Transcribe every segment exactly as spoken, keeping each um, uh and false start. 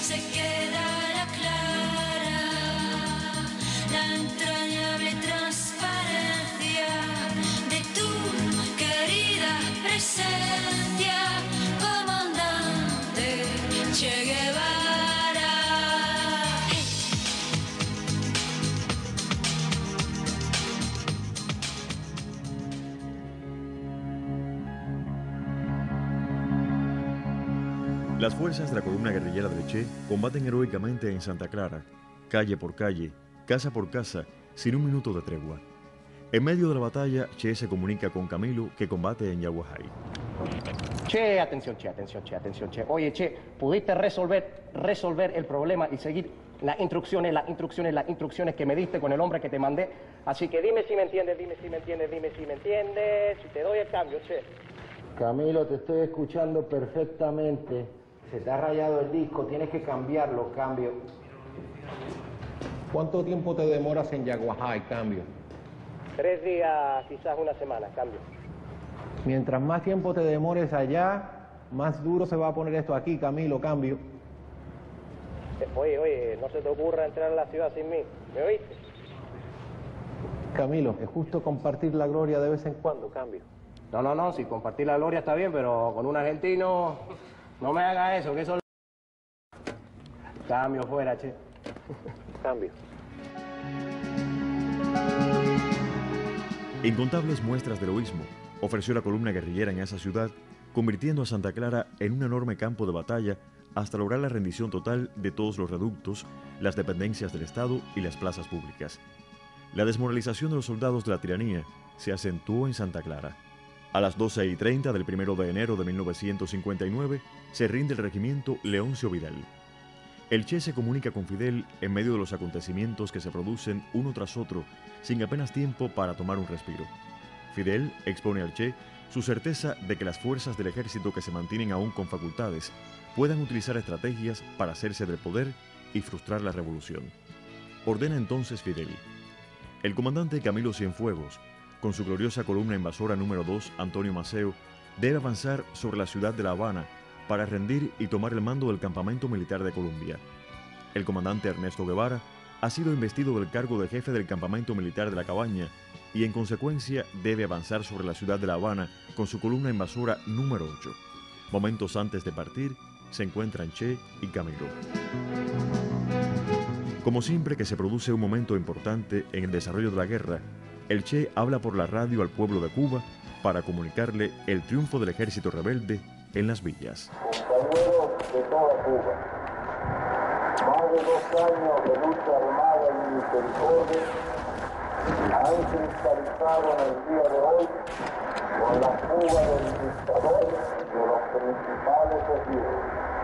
se queda la clara, la entrañable transparencia de tu querida presencia, comandante Che Guevara. Hey. Las fuerzas de la columna guerrillera del Che combaten heroicamente en Santa Clara, calle por calle, casa por casa, sin un minuto de tregua. En medio de la batalla, Che se comunica con Camilo, que combate en Yaguajay. Che, atención, Che, atención, Che, atención, Che. Oye, Che, ¿pudiste resolver, resolver el problema y seguir las instrucciones, las instrucciones, las instrucciones que me diste con el hombre que te mandé? Así que dime si me entiendes, dime si me entiendes, dime si me entiendes, si te doy el cambio, Che. Camilo, te estoy escuchando perfectamente. Se te ha rayado el disco, tienes que cambiarlo, cambio. ¿Cuánto tiempo te demoras en Yaguajay, cambio? Tres días, quizás una semana, cambio. Mientras más tiempo te demores allá, más duro se va a poner esto aquí, Camilo, cambio. Oye, oye, no se te ocurra entrar a la ciudad sin mí, ¿me oíste? Camilo, es justo compartir la gloria de vez en cuando, cambio. No, no, no, si compartir la gloria está bien, pero con un argentino no me haga eso, que eso... Cambio fuera, Che. Cambio. Incontables muestras de heroísmo ofreció la columna guerrillera en esa ciudad, convirtiendo a Santa Clara en un enorme campo de batalla hasta lograr la rendición total de todos los reductos, las dependencias del Estado y las plazas públicas. La desmoralización de los soldados de la tiranía se acentuó en Santa Clara. A las doce y treinta del primero de enero de mil novecientos cincuenta y nueve se rinde el regimiento Leoncio Vidal. El Che se comunica con Fidel en medio de los acontecimientos que se producen uno tras otro, sin apenas tiempo para tomar un respiro. Fidel expone al Che su certeza de que las fuerzas del ejército que se mantienen aún con facultades puedan utilizar estrategias para hacerse del poder y frustrar la revolución. Ordena entonces Fidel. El comandante Camilo Cienfuegos, con su gloriosa columna invasora número dos, Antonio Maceo, debe avanzar sobre la ciudad de La Habana para rendir y tomar el mando del campamento militar de Colombia. El comandante Ernesto Guevara ha sido investido del cargo de jefe del campamento militar de La Cabaña y en consecuencia debe avanzar sobre la ciudad de La Habana con su columna invasora número ocho. Momentos antes de partir se encuentran Che y Camilo. Como siempre que se produce un momento importante en el desarrollo de la guerra, el Che habla por la radio al pueblo de Cuba para comunicarle el triunfo del ejército rebelde en las villas. Compañeros de toda Cuba, más de dos años de lucha armada y misericordia han cristalizado en el día de hoy con la fuga del dictador de los principales ejidos.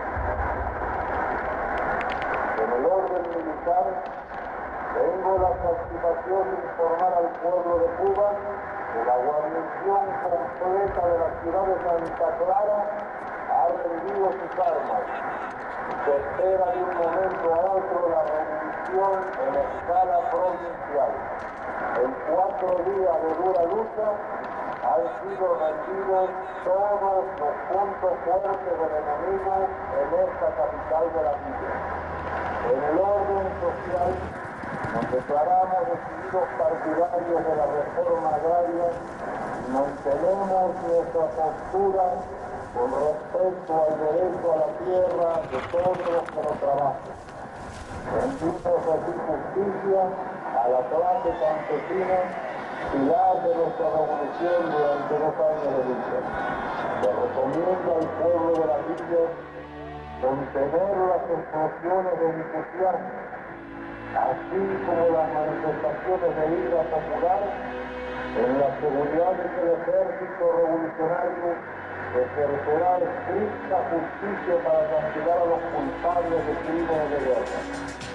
En el orden militar, tengo la satisfacción de informar al pueblo de Cuba que la guarnición completa de la ciudad de Santa Clara ha rendido sus armas. Se espera de un momento a otro la rendición en escala provincial. En cuatro días de dura lucha han sido rendidos todos los puntos fuertes del enemigo en esta capital de la villa. En el orden social, nos declaramos decididos partidarios de la reforma agraria y mantenemos nuestra postura con respecto al derecho a la tierra de todos los que lo trabajan. Rendimos así justicia a la clase campesina, pilar de nuestra revolución durante dos años de lucha. Se recomienda al pueblo de la villa contener las explosiones de entusiasmo, así como las manifestaciones de ira popular, en la seguridad de que el ejército revolucionario ejercerá estricta justicia para castigar a los culpables de crímenes de guerra.